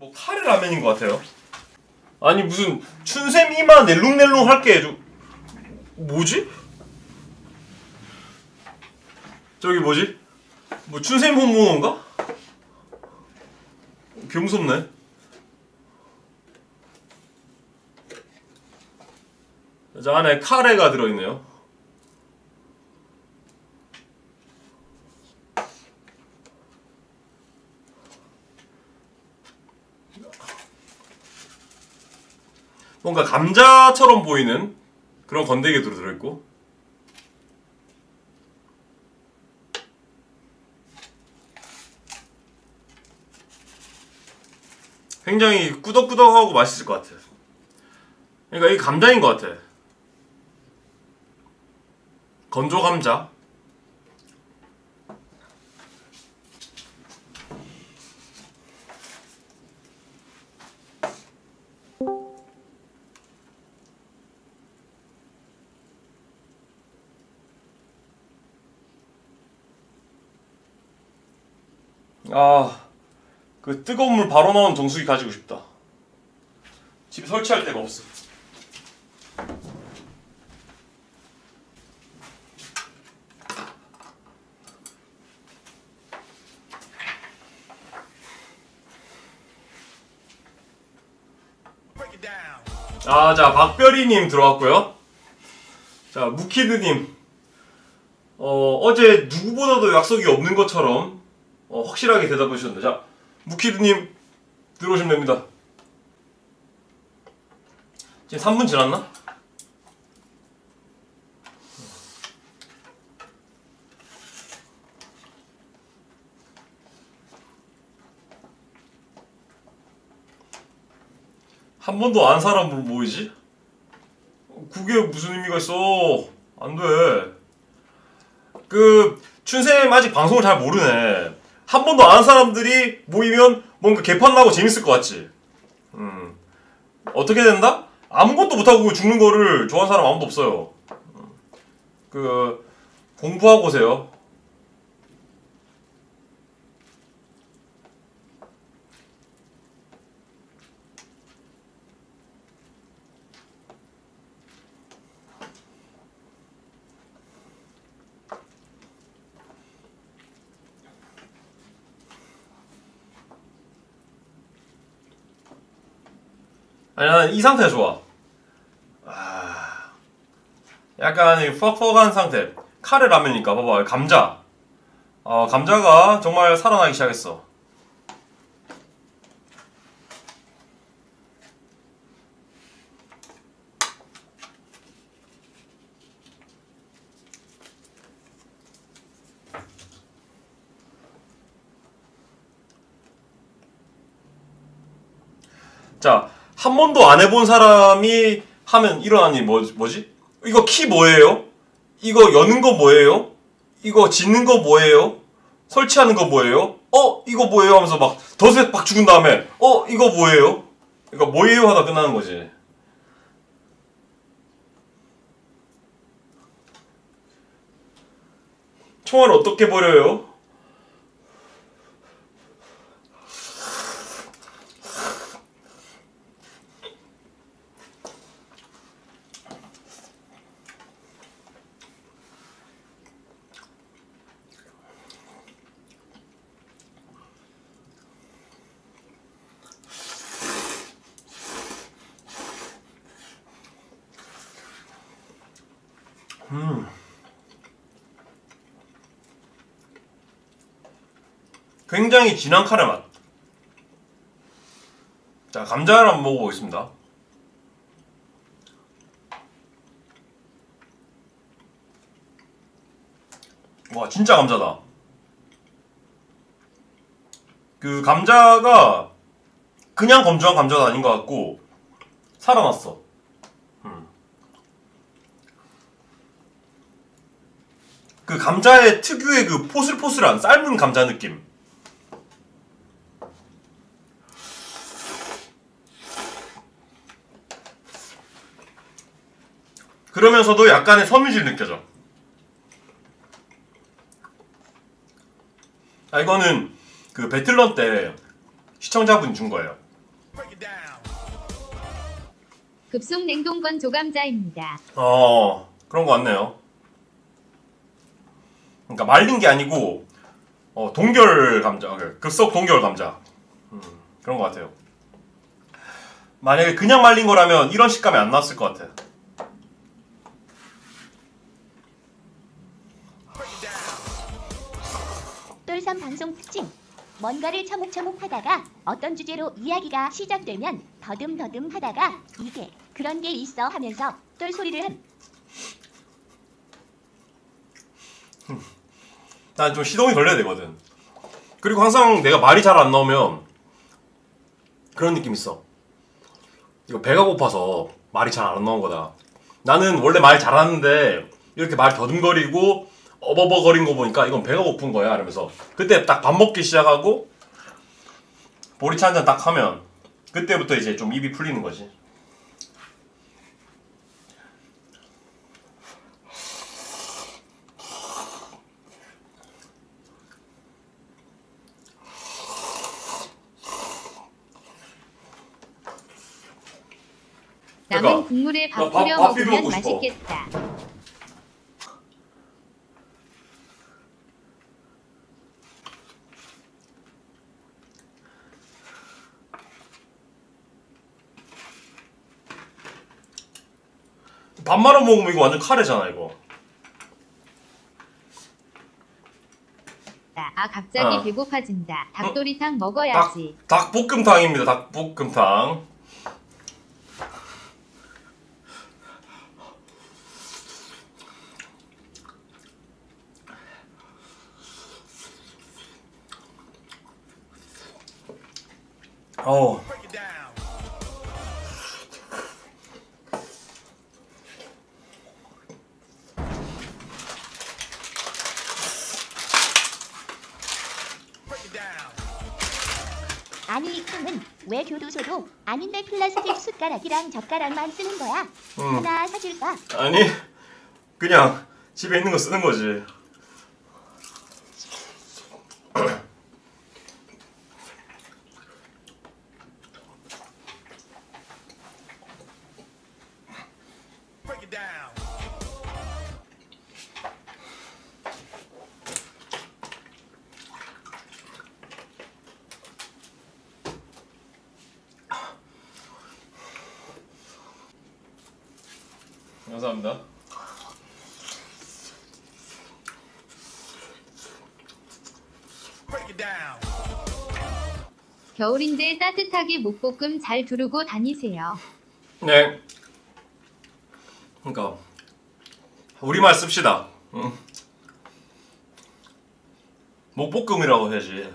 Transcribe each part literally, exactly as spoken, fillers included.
뭐 카레 라면인 것 같아요. 아니 무슨 춘샘 이마 낼룽낼룽 할게 해줘. 뭐지? 저기 뭐지? 뭐 춘샘 홍무인가? 개 무섭네. 자, 안에 카레가 들어있네요. 뭔가 감자처럼 보이는 그런 건더기도 들어있고, 굉장히 꾸덕꾸덕하고 맛있을 것 같아. 그러니까 이게 감자인 것 같아. 건조 감자. 아, 그 뜨거운 물 바로 나온 정수기 가지고 싶다. 집에 설치할 데가 없어. 아, 자, 박별이님 들어왔고요. 자, 무키드님, 어, 어제 누구보다도 약속이 없는 것처럼 어, 확실하게 대답해 주셨는데, 자, 무키드님 들어오시면 됩니다. 지금 삼 분 지났나? 한 번도 안 사람으로 모이지? 그게 무슨 의미가 있어? 안 돼. 그 춘샘 아직 방송을 잘 모르네. 한 번도 안 한 사람들이 모이면 뭔가 개판 나고 재밌을 것 같지? 음. 어떻게 된다? 아무것도 못하고 죽는 거를 좋아하는 사람 아무도 없어요. 그 공부하고 오세요. 아니, 난 이 상태 좋아. 아, 약간 퍽퍽한 상태. 카레 라면이니까 봐봐, 감자. 어, 감자가 정말 살아나기 시작했어. 자, 한 번도 안 해본 사람이 하면 일어나는 일이 뭐, 뭐지? 이거 키 뭐예요? 이거 여는 거 뭐예요? 이거 짓는 거 뭐예요? 설치하는 거 뭐예요? 어? 이거 뭐예요? 하면서 막 덫에 막 죽은 다음에 어? 이거 뭐예요? 그러니까 뭐예요? 하다 끝나는 거지. 총알을 어떻게 버려요? 음. 굉장히 진한 카레 맛. 자, 감자를 한번 먹어보겠습니다. 와, 진짜 감자다. 그 감자가 그냥 건조한 감자도 아닌 것 같고 살아났어. 음. 그 감자의 특유의 그 포슬포슬한 삶은 감자 느낌. 그러면서도 약간의 섬유질 느껴져. 아, 이거는 그 배틀런 때 시청자분이 준 거예요. 급속 냉동건 조감자입니다. 어, 그런 거 같네요. 그러니까 말린 게 아니고 어, 동결 감자, 급속 동결 감자. 음, 그런 거 같아요. 만약에 그냥 말린 거라면 이런 식감이 안 나왔을 것 같아. 똘삼 방송 특징. 뭔가를 처묵처묵 하다가 어떤 주제로 이야기가 시작되면 더듬더듬 하다가 이게 그런 게 있어 하면서 똘소리를 함. 난 좀 시동이 걸려야 되거든. 그리고 항상 내가 말이 잘 안 나오면 그런 느낌 있어. 이거 배가 고파서 말이 잘 안 나온 거다. 나는 원래 말 잘하는데 이렇게 말 더듬거리고 어버버거린 거 보니까 이건 배가 고픈 거야. 이러면서 그때 딱 밥 먹기 시작하고 보리차 한 잔 딱 하면 그때부터 이제 좀 입이 풀리는 거지. 남은 그러니까, 국물에 밥 나 밥- 뿌려 밥 비벼 먹으면 먹고 싶어. 맛있겠다. 밥 말아 먹으면 이거 완전 카레잖아 이거. 아 갑자기 어. 배고파진다. 닭도리탕 닭, 먹어야지. 닭볶음탕입니다. 닭볶음탕. 어우. 아니 형은 왜 교도소도 아닌데 플라스틱 숟가락이랑 젓가락만 쓰는 거야? 음. 하나 사줄까? 아니 그냥 집에 있는 거 쓰는 거지. 감사합니다. 겨울인데 따뜻하게 목볶음 잘 두르고 다니세요. 네. 그러니까 우리말 씁시다. 응. 목볶음이라고 해야지.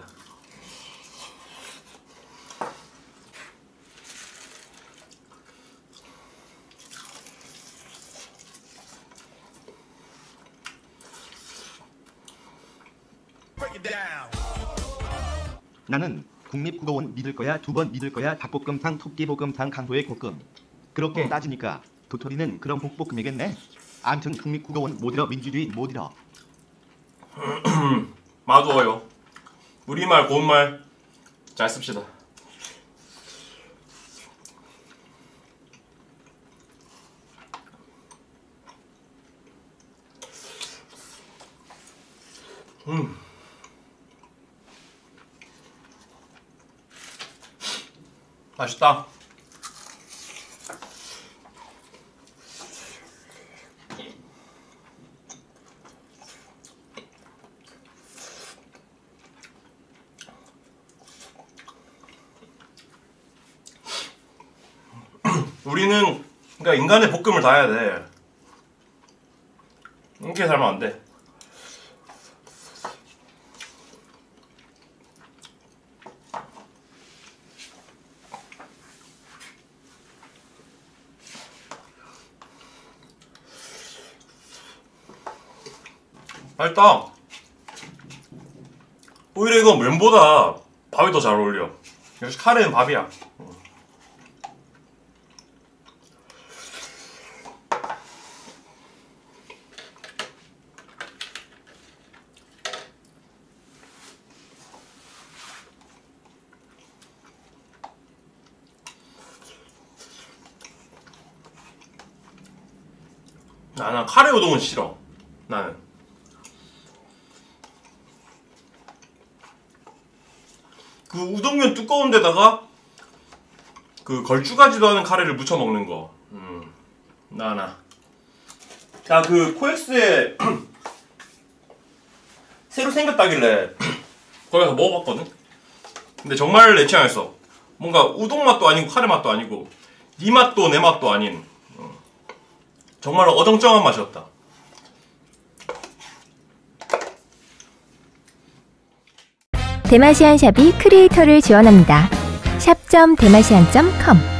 나는 국립국어원 믿을 거야 두 번 믿을 거야 닭볶음탕 토끼볶음탕 강도의 볶음. 그렇게 응. 따지니까 도토리는 그런 복볶음이겠네. 암튼 국립국어원 못 잃어 민주주의 못 잃어. 맞아요. 우리말 고운말 잘 씁시다. 음. 맛있다. 우리는 그러니까 인간의 볶음을 다 해야 돼. 이렇게 살면 안 돼. 맛있다. 오히려 이건 면보다 밥이 더 잘 어울려. 역시 카레는 밥이야. 나는 카레 우동은 싫어. 나는. 그 우동면 두꺼운 데다가 그 걸쭉하지도 않은 카레를 묻혀 먹는 거. 음. 나나. 나 그 코엑스에 새로 생겼다길래 거기 가서 먹어봤거든. 근데 정말 내 취향이었어. 뭔가 우동 맛도 아니고 카레 맛도 아니고 네 맛도 내 맛도 아닌 어. 정말 어정쩡한 맛이었다. 대마시안 샵이 크리에이터를 지원합니다. 샵 점 대마시안 점 컴